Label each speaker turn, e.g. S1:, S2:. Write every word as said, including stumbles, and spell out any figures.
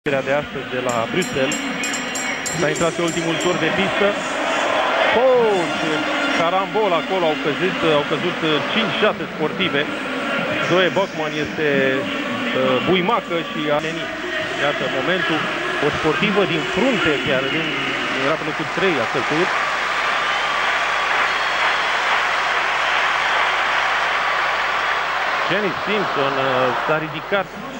S1: de astăzi de la Bruxelles. S-a intrat pe ultimul tur de pistă. Oh, ce carambol acolo, au căzut, au căzut cinci șase sportive. Zoe Bachmann este uh, buimacă și a venit. Iată momentul, o sportivă din frunte, chiar din, era pe locul trei, a căzut. Jenny Simpson uh, s-a ridicat